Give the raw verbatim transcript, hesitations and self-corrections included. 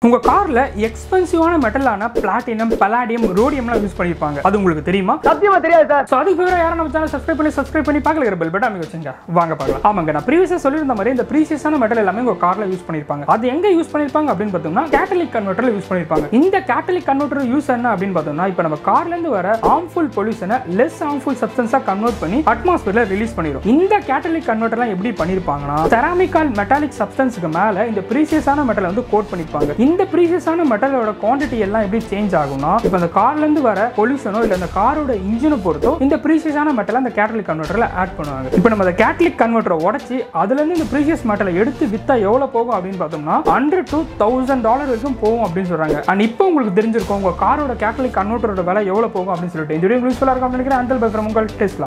உங்க கார்ல எக்ஸ்பென்சிவான மெட்டலான platinum, பலாடியம், ரோடியம்லாம் use பண்ணிருப்பாங்க. அது உங்களுக்கு தெரியுமா? சத்தியமா தெரியாது சார். சோ அதுக்கு வேற யாரும் நம்ம சேனல் சப்ஸ்கிரைப் பண்ணி சப்ஸ்கிரைப் பண்ணி பக்கத்துல இருக்கிற பெல் பட்டன் அமைக்க வச்சுங்க. வாங்க பார்க்கலாம். ஆமாங்க, நான் ப்ரீவியஸா சொல்லியிருந்த மாதிரி இந்த ப்ரீசியஸான மெட்டல் எல்லாமே உங்க கார்ல யூஸ் பண்ணிருப்பாங்க. அது எங்க யூஸ் பண்ணிருப்பாங்க அப்படின்னு பார்த்தோம்னா கேட்டலிக் கன்வெர்ட்டர்ல யூஸ் பண்ணிருப்பாங்க. இந்த கேட்டலிக் கன்வெர்ட்டர் யூஸ் என்ன அப்படின்னு பார்த்தோம்னா இப்போ நம்ம கார்ல இருந்து வர ஹார்ம்ஃபுல் பொல்யூஷனை லெஸ் ஹார்ம்ஃபுல் சப்ஸ்டன்ஸா கன்வெர்ட் பண்ணி அட்மாஸ்பியர்ல ரிலீஸ் பண்ணிரும். இந்த கேட்டலிக் கன்வெர்ட்டர்லாம் எப்படி பண்ணிருப்பாங்கன்னா செராமிக்கல் மெட்டாலிக் சப்ஸ்டன்ஸ்க்கு மேல இந்த ப்ரீசியஸான மெட்டலை வந்து கோட் பண்ணிருப்பாங்க. இந்த ப்ரீசியஸான மெட்டலோட குவாண்டிட்டி எல்லாம் எப்படி சேஞ்ச் ஆகும்னா இப்போ அந்த கார்ல இருந்து வர பொல்யூஷனோ இல்ல அந்த காரோட இன்ஜினை பொறுத்தோ இந்த ப்ரீசியஸான மெட்டலை அந்த கேட்டலிக் கன்வெர்ட்டர்ல ஆட் பண்ணுவாங்க. இப்போ நம்ம அந்த கேட்டலிக் கன்வெர்ட்டரை உடைச்சி அதுல இருந்து இந்த ப்ரீசியஸ் மெட்டலை எடுத்து வித்தா எவ்வளவு போகும் அப்படின்னு பார்த்தோம்னா ஹண்ட்ரட் டு தௌசண்ட் டாலர் வரைக்கும் போகும் அப்படின்னு சொல்றாங்க. அண்ட் இப்போ உங்களுக்கு தெரிஞ்சிருக்கும் உங்க காரோட கேட்டலிக் கன்வெர்ட்டரோட விலை எவ்வளவு போகும் அப்படின்னு சொல்லிட்டு. இந்த வீடியோ யூஸ்ஃபுல்லா இருக்கும் அப்படின்னு நினைக்கிறேன். அண்டல் பை ஃப்ரம் உங்கள் டெஸ்லா.